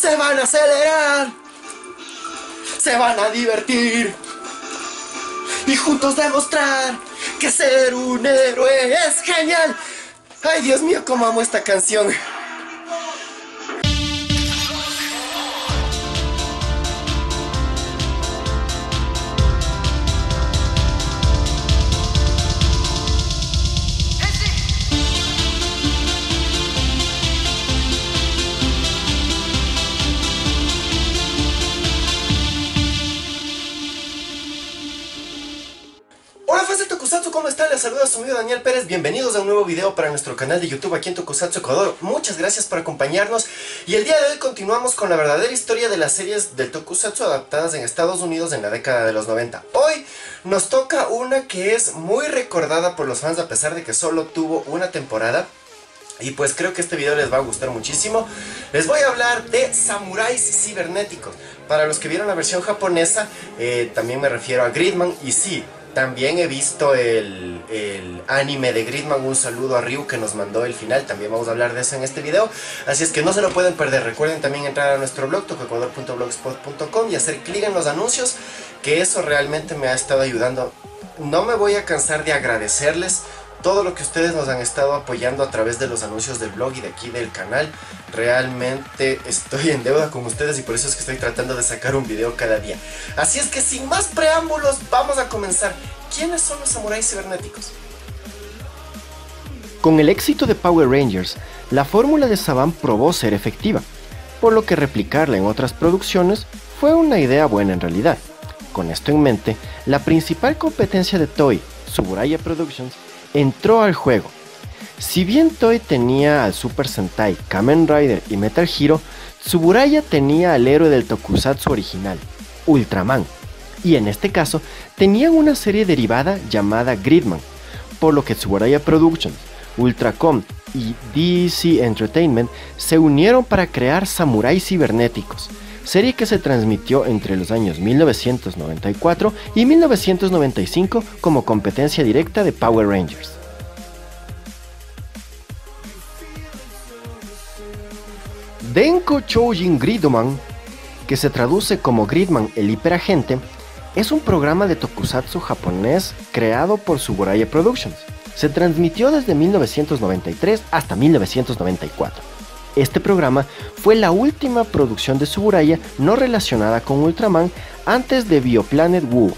se van a acelerar, se van a divertir y juntos demostrar que ser un héroe es genial. Ay, Dios mío, cómo amo esta canción. Hola fans de Tokusatsu, ¿cómo están? Les saluda su amigo Daniel Pérez. Bienvenidos a un nuevo video para nuestro canal de YouTube aquí en Tokusatsu Ecuador. Muchas gracias por acompañarnos. Y el día de hoy continuamos con la verdadera historia de las series del Tokusatsu adaptadas en Estados Unidos en la década de los 90. Hoy nos toca una que es muy recordada por los fans a pesar de que solo tuvo una temporada. Y pues creo que este video les va a gustar muchísimo. Les voy a hablar de Samuráis Cibernéticos. Para los que vieron la versión japonesa, también me refiero a Gridman. Y sí, también he visto el anime de Gridman. Un saludo a Ryu que nos mandó el final. También vamos a hablar de eso en este video. Así es que no se lo pueden perder. Recuerden también entrar a nuestro blog tokuecuador.blogspot.com y hacer clic en los anuncios, que eso realmente me ha estado ayudando. No me voy a cansar de agradecerles todo lo que ustedes nos han estado apoyando a través de los anuncios del blog y de aquí del canal. Realmente estoy en deuda con ustedes y por eso es que estoy tratando de sacar un video cada día. Así es que sin más preámbulos, vamos a comenzar. ¿Quiénes son los samuráis cibernéticos? Con el éxito de Power Rangers, la fórmula de Saban probó ser efectiva, por lo que replicarla en otras producciones fue una idea buena en realidad. Con esto en mente, la principal competencia de Toei, Tsuburaya Productions, entró al juego. Si bien Toei tenía al Super Sentai, Kamen Rider y Metal Hero, Tsuburaya tenía al héroe del Tokusatsu original, Ultraman, y en este caso tenían una serie derivada llamada Gridman, por lo que Tsuburaya Productions, Ultracom y DC Entertainment se unieron para crear Samuráis Cibernéticos, serie que se transmitió entre los años 1994 y 1995 como competencia directa de Power Rangers. Denko Choujin Gridman, que se traduce como Gridman el hiperagente, es un programa de tokusatsu japonés creado por Tsuburaya Productions. Se transmitió desde 1993 hasta 1994. Este programa fue la última producción de Tsuburaya no relacionada con Ultraman antes de Bioplanet Woo.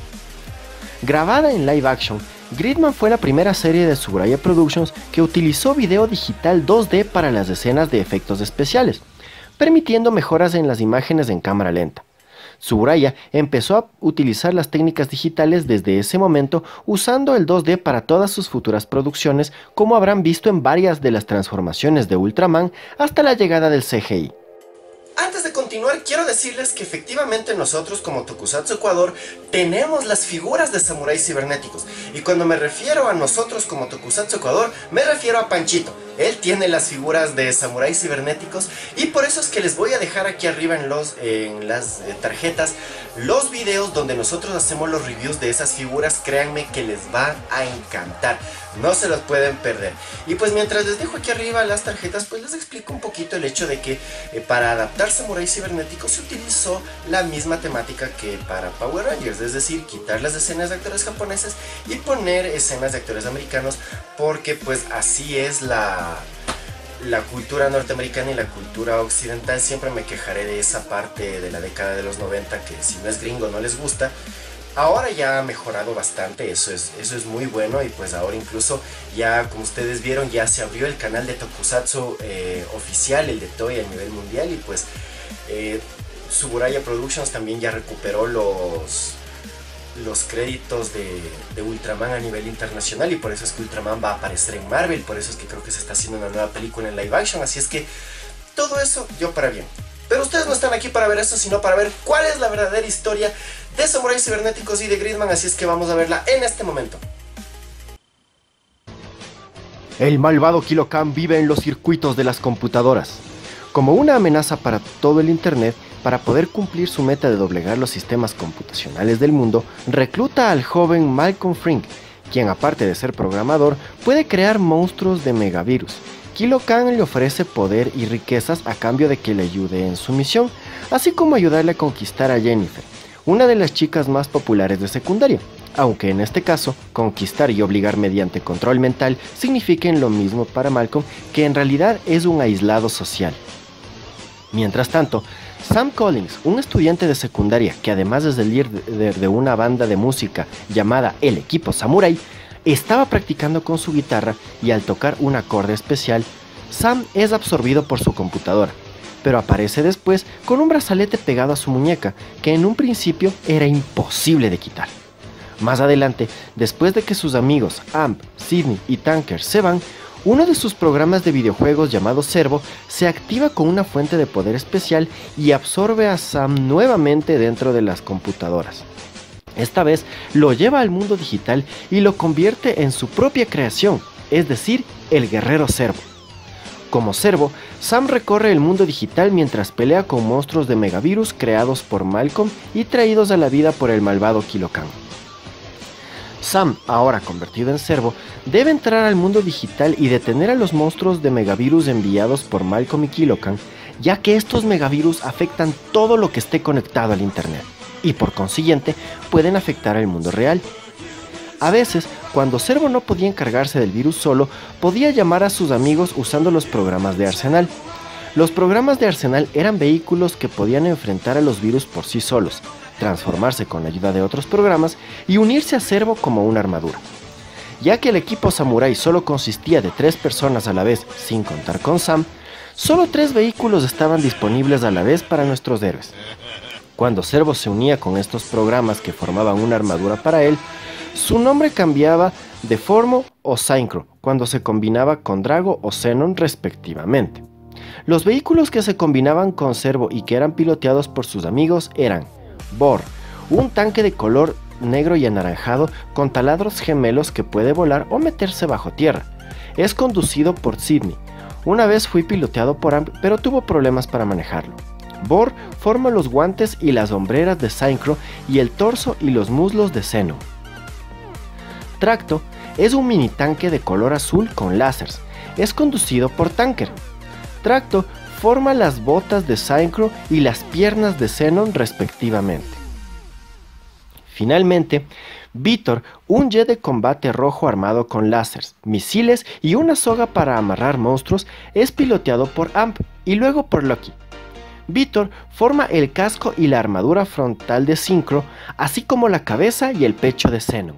Grabada en live action, Gridman fue la primera serie de Tsuburaya Productions que utilizó video digital 2D para las escenas de efectos especiales, permitiendo mejoras en las imágenes en cámara lenta. Tsuburaya empezó a utilizar las técnicas digitales desde ese momento, usando el 2D para todas sus futuras producciones, como habrán visto en varias de las transformaciones de Ultraman hasta la llegada del CGI. Antes de continuar, quiero decirles que efectivamente nosotros como Tokusatsu Ecuador tenemos las figuras de samuráis cibernéticos. Y cuando me refiero a nosotros como Tokusatsu Ecuador, me refiero a Panchito. Él tiene las figuras de samuráis cibernéticos y por eso es que les voy a dejar aquí arriba en las tarjetas los videos donde nosotros hacemos los reviews de esas figuras. Créanme que les va a encantar, no se los pueden perder. Y pues mientras les dejo aquí arriba las tarjetas, pues les explico un poquito el hecho de que para adaptar samuráis cibernéticos se utilizó la misma temática que para Power Rangers, es decir, quitar las escenas de actores japoneses y poner escenas de actores americanos, porque pues así es la cultura norteamericana y la cultura occidental. Siempre me quejaré de esa parte de la década de los 90 que si no es gringo no les gusta. Ahora ya ha mejorado bastante, eso es muy bueno. Y pues ahora incluso ya, como ustedes vieron, ya se abrió el canal de Tokusatsu oficial, el de Toei a nivel mundial. Y pues Tsuburaya Productions también ya recuperó los créditos de Ultraman a nivel internacional, y por eso es que Ultraman va a aparecer en Marvel, por eso es que creo que se está haciendo una nueva película en live action. Así es que todo eso yo para bien. Pero ustedes no están aquí para ver esto, sino para ver cuál es la verdadera historia de Samuráis Cibernéticos y de Gridman, así es que vamos a verla en este momento. El malvado Kilo Khan vive en los circuitos de las computadoras. Como una amenaza para todo el internet, para poder cumplir su meta de doblegar los sistemas computacionales del mundo, recluta al joven Malcolm Frink, quien aparte de ser programador, puede crear monstruos de megavirus, Kilo Kahn le ofrece poder y riquezas a cambio de que le ayude en su misión, así como ayudarle a conquistar a Jennifer, una de las chicas más populares de secundaria, aunque en este caso, conquistar y obligar mediante control mental signifiquen lo mismo para Malcolm, que en realidad es un aislado social. Mientras tanto, Sam Collins, un estudiante de secundaria que además es el líder de una banda de música llamada El Equipo Samurai, estaba practicando con su guitarra y al tocar un acorde especial, Sam es absorbido por su computadora, pero aparece después con un brazalete pegado a su muñeca que en un principio era imposible de quitar. Más adelante, después de que sus amigos Amp, Sidney y Tanker se van, uno de sus programas de videojuegos llamado Servo se activa con una fuente de poder especial y absorbe a Sam nuevamente dentro de las computadoras. Esta vez lo lleva al mundo digital y lo convierte en su propia creación, es decir, el guerrero Servo. Como Servo, Sam recorre el mundo digital mientras pelea con monstruos de megavirus creados por Malcolm y traídos a la vida por el malvado Kilo Kahn. Sam, ahora convertido en Servo, debe entrar al mundo digital y detener a los monstruos de megavirus enviados por Malcolm y Kilo Kahn, ya que estos megavirus afectan todo lo que esté conectado al internet, y por consiguiente pueden afectar al mundo real. A veces, cuando Servo no podía encargarse del virus solo, podía llamar a sus amigos usando los programas de Arsenal. Los programas de Arsenal eran vehículos que podían enfrentar a los virus por sí solos, transformarse con la ayuda de otros programas y unirse a Servo como una armadura. Ya que el equipo Samurai solo consistía de 3 personas a la vez, sin contar con Sam, solo 3 vehículos estaban disponibles a la vez para nuestros héroes. Cuando Servo se unía con estos programas que formaban una armadura para él, su nombre cambiaba de Formo o Synchro cuando se combinaba con Drago o Xenon respectivamente. Los vehículos que se combinaban con Servo y que eran piloteados por sus amigos eran Bor, un tanque de color negro y anaranjado con taladros gemelos que puede volar o meterse bajo tierra. Es conducido por Sidney. Una vez fui piloteado por Amp, pero tuvo problemas para manejarlo. Bor forma los guantes y las hombreras de Synchro y el torso y los muslos de Xenon. Tracto es un mini tanque de color azul con láseres. Es conducido por Tanker. Tracto forma las botas de Synchro y las piernas de Xenon respectivamente. Finalmente, Vitor, un jet de combate rojo armado con láseres, misiles y una soga para amarrar monstruos, es piloteado por Amp y luego por Lucky. Vitor forma el casco y la armadura frontal de Synchro, así como la cabeza y el pecho de Xenon.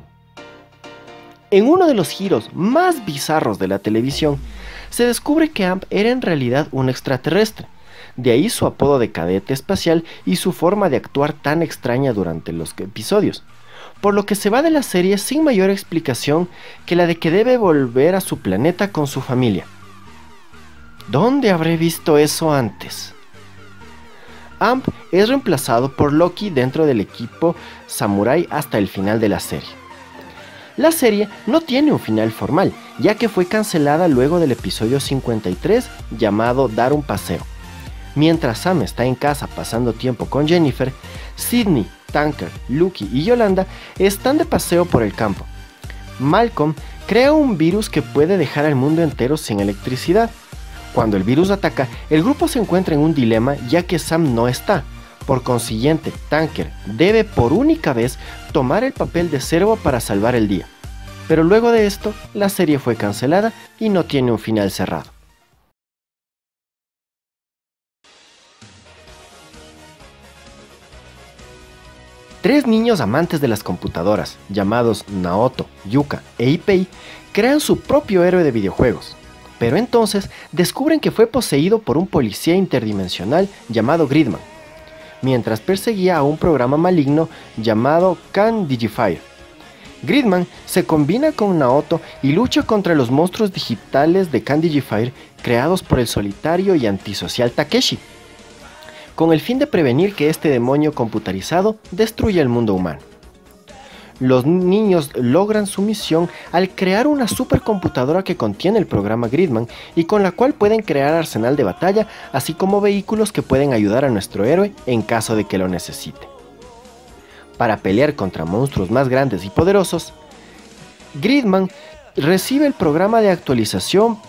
En uno de los giros más bizarros de la televisión, se descubre que Amp era en realidad un extraterrestre, de ahí su apodo de cadete espacial y su forma de actuar tan extraña durante los episodios, por lo que se va de la serie sin mayor explicación que la de que debe volver a su planeta con su familia. ¿Dónde habré visto eso antes? Amp es reemplazado por Loki dentro del equipo Samurai hasta el final de la serie. La serie no tiene un final formal, ya que fue cancelada luego del episodio 53 llamado Dar un paseo. Mientras Sam está en casa pasando tiempo con Jennifer, Sidney, Tanker, Lucky y Yolanda están de paseo por el campo. Malcolm crea un virus que puede dejar al mundo entero sin electricidad. Cuando el virus ataca, el grupo se encuentra en un dilema ya que Sam no está. Por consiguiente, Tanker debe por única vez tomar el papel de Servo para salvar el día. Pero luego de esto, la serie fue cancelada y no tiene un final cerrado. Tres niños amantes de las computadoras, llamados Naoto, Yuka e Ipei, crean su propio héroe de videojuegos. Pero entonces descubren que fue poseído por un policía interdimensional llamado Gridman, mientras perseguía a un programa maligno llamado Candigifire. Gridman se combina con Naoto y lucha contra los monstruos digitales de Candigifire creados por el solitario y antisocial Takeshi, con el fin de prevenir que este demonio computarizado destruya el mundo humano. Los niños logran su misión al crear una supercomputadora que contiene el programa Gridman y con la cual pueden crear arsenal de batalla, así como vehículos que pueden ayudar a nuestro héroe en caso de que lo necesite. Para pelear contra monstruos más grandes y poderosos, Gridman recibe el programa de actualización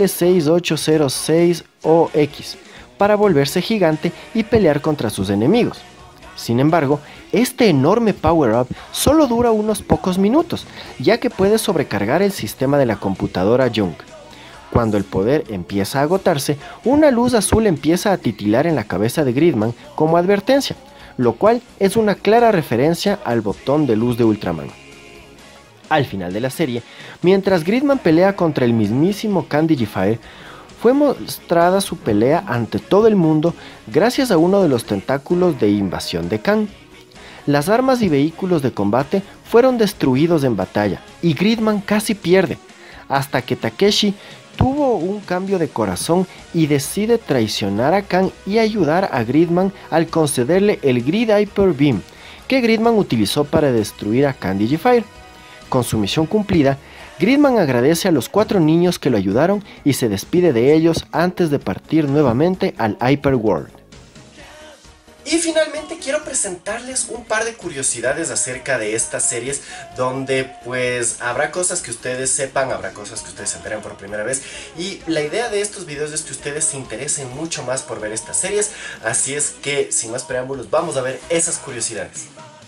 PL6806OX para volverse gigante y pelear contra sus enemigos. Sin embargo, este enorme power-up solo dura unos pocos minutos, ya que puede sobrecargar el sistema de la computadora Junk. Cuando el poder empieza a agotarse, una luz azul empieza a titilar en la cabeza de Gridman como advertencia, lo cual es una clara referencia al botón de luz de Ultraman. Al final de la serie, mientras Gridman pelea contra el mismísimo Candy fue mostrada su pelea ante todo el mundo gracias a uno de los tentáculos de invasión de Khan. Las armas y vehículos de combate fueron destruidos en batalla y Gridman casi pierde, hasta que Takeshi tuvo un cambio de corazón y decide traicionar a Khan y ayudar a Gridman al concederle el Grid Hyper Beam que Gridman utilizó para destruir a Candy Fire. Con su misión cumplida, Gridman agradece a los 4 niños que lo ayudaron y se despide de ellos antes de partir nuevamente al Hyper World. Y finalmente quiero presentarles un par de curiosidades acerca de estas series, donde pues habrá cosas que ustedes sepan, habrá cosas que ustedes se enteren por primera vez, y la idea de estos videos es que ustedes se interesen mucho más por ver estas series, así es que sin más preámbulos vamos a ver esas curiosidades.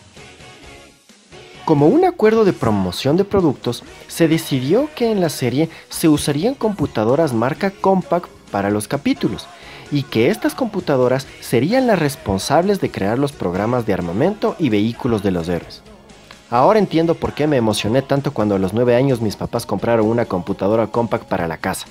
Como un acuerdo de promoción de productos, se decidió que en la serie se usarían computadoras marca Compaq para los capítulos, y que estas computadoras serían las responsables de crear los programas de armamento y vehículos de los héroes. Ahora entiendo por qué me emocioné tanto cuando a los 9 años mis papás compraron una computadora Compaq para la casa.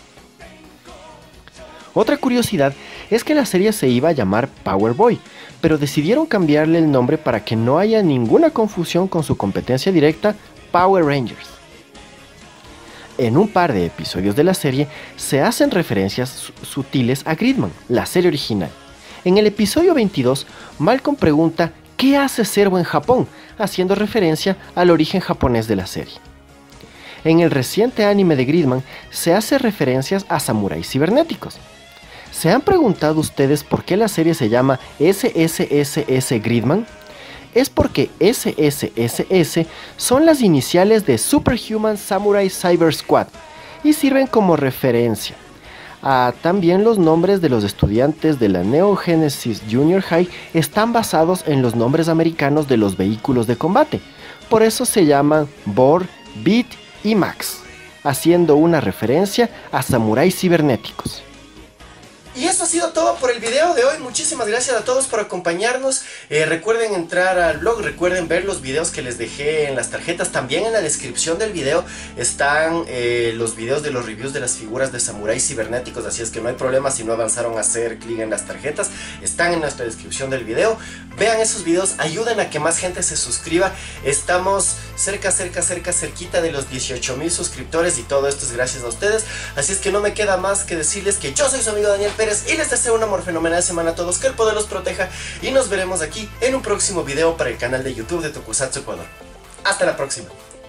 Otra curiosidad es que la serie se iba a llamar Power Boy, pero decidieron cambiarle el nombre para que no haya ninguna confusión con su competencia directa, Power Rangers. En un par de episodios de la serie se hacen referencias sutiles a Gridman, la serie original. En el episodio 22, Malcolm pregunta ¿qué hace Zero en Japón?, haciendo referencia al origen japonés de la serie. En el reciente anime de Gridman se hace referencias a samuráis cibernéticos. ¿Se han preguntado ustedes por qué la serie se llama SSSS Gridman? Es porque SSSS son las iniciales de Superhuman Samurai Cyber Squad y sirven como referencia a también los nombres de los estudiantes de la Neo Genesis Junior High están basados en los nombres americanos de los vehículos de combate, por eso se llaman Bor, Beat y Max, haciendo una referencia a samuráis cibernéticos. Y eso ha sido todo por el video de hoy. Muchísimas gracias a todos por acompañarnos. Recuerden entrar al blog, recuerden ver los videos que les dejé en las tarjetas. También en la descripción del video están los videos de los reviews de las figuras de samuráis cibernéticos. Así es que no hay problema si no avanzaron a hacer clic en las tarjetas. Están en nuestra descripción del video. Vean esos videos, ayuden a que más gente se suscriba. Estamos cerquita de los 18,000 suscriptores y todo esto es gracias a ustedes. Así es que no me queda más que decirles que yo soy su amigo Daniel Pérez y les deseo una fenomenal semana a todos, que el poder los proteja y nos veremos aquí en un próximo video para el canal de YouTube de Tokusatsu Ecuador. Hasta la próxima.